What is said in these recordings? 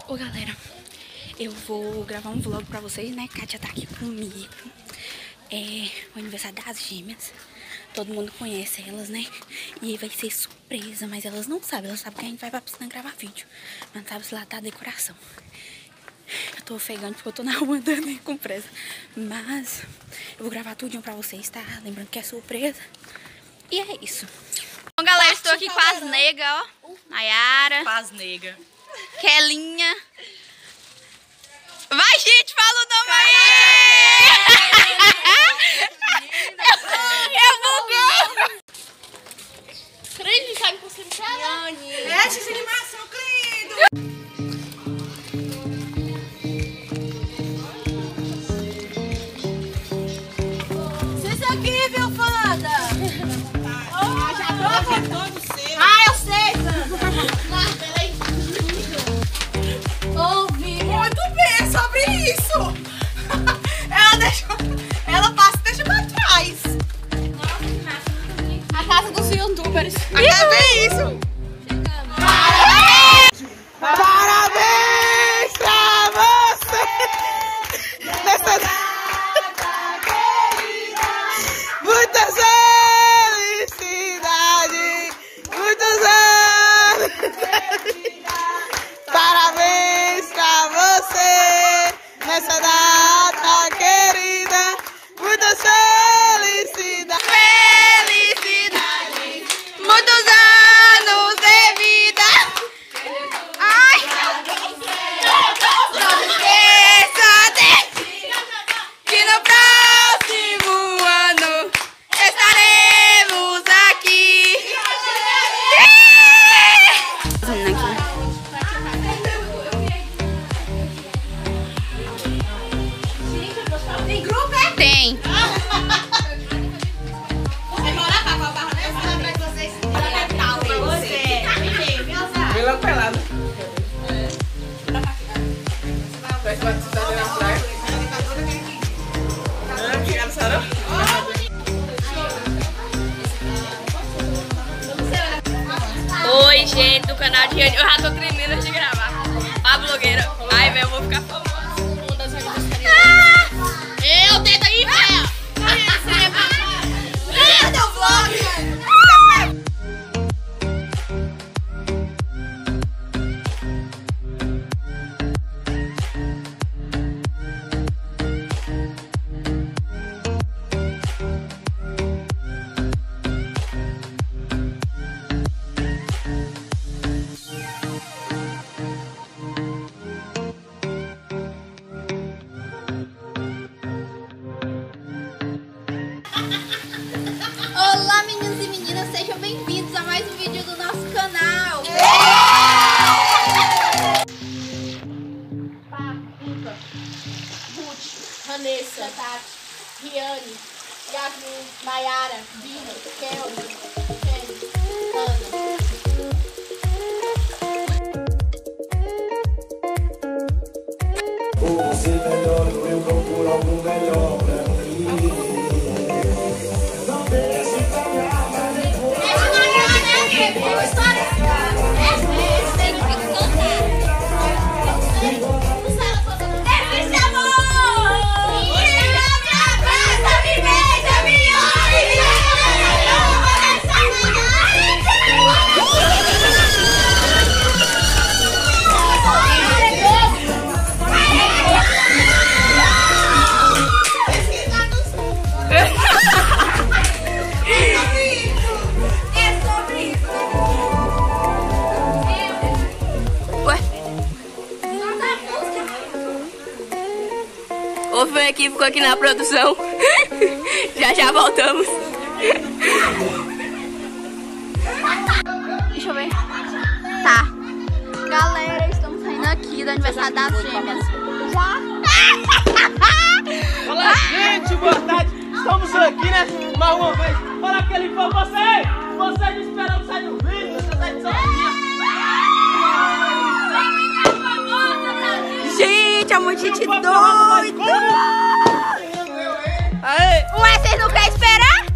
Ô galera, eu vou gravar um vlog pra vocês, né? Kátia tá aqui comigo. É o aniversário das gêmeas. Todo mundo conhece elas, né? E aí vai ser surpresa, mas elas não sabem. Elas sabem que a gente vai pra piscina gravar vídeo, mas não sabe se lá tá a decoração. Eu tô ofegante porque eu tô na rua andando com pressa. Mas eu vou gravar tudinho pra vocês, tá? Lembrando que é surpresa. E é isso. Bom, galera, estou aqui com as negas, ó. Nayara. Com as negas. Kelinha. Vai, gente, fala o nome aí! Eu buguei! Crente, sabe que você me chama? Essa animação, credo! Vocês aqui, viu, foda? Já tô contando o seu. Eu sei, ouvi. Muito bem, sobre isso. Ela passa e deixa pra trás. A casa dos youtubers. Até ver isso. Parabéns pra você. Nessa data querida. Muitas felicidades. Muitos anos. Parabéns pra você. Nessa data querida. Muitas felicidades. Felicidade! Muitos anos de vida! Ai! Não esqueça que no próximo ano estaremos aqui! Tem grupo, é? Tem! Pela pelada. Vai batizar na praia. Obrigada, Sara. Oi, gente do canal de Riane. Eu já tô tremendo de gravar. A blogueira. Ai, velho, eu vou ficar famosa. Eu tento aí, velho. Cadê o vlog? Olá, meninos e meninas, sejam bem-vindos a mais um vídeo do nosso canal. Papuca, Ruth, Vanessa, Tati, Riane, Yasmin, Nayara, Bina, Kelly, Kelly, Ana. Por ser melhor, eu procuro algo melhor pra mim. O Fê aqui ficou aqui na produção. Já voltamos. Deixa eu ver. Tá. Galera, estamos saindo aqui do aniversário das gêmeas. Já? Olá, gente, boa tarde. Estamos aqui, né? Mais uma vez. Fala aquele fã, você esperando sair do vídeo, você tá de sozinha. Gente, é muito gente doido. Aê! Ué, vocês não querem esperar?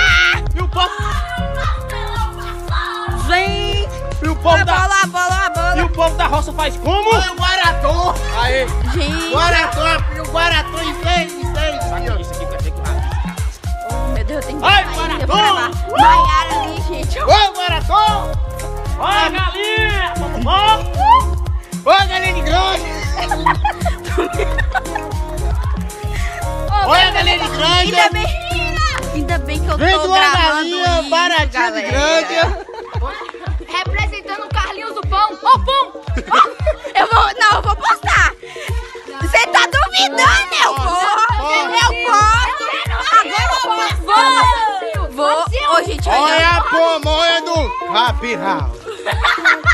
E o povo? Gente! E o povo da... A bola! E o povo da roça faz como? Olha o Guaratô. Aê. Gente. Guaratô, o Guaratô em 6. Isso aqui vai ter que ralar. Meu Deus, eu tenho que Ai, sair. Guaratô. Eu vou gravar Maiara ali, gente. Ô, Guaratô. Olha, galinha. Vamos bom? Ô, galinha de grande. Olha, galinha de grande. Ainda bem que eu Vem tô de uma gravando galinha isso, baratinha de galera. grande. Representando o Carlinhos do Pão. Ô, Pum! Eu vou postar. Você tá duvidando? Eu vou. Vou! Vou. Ô, gente, olha. Olha a pamonha do Happy House.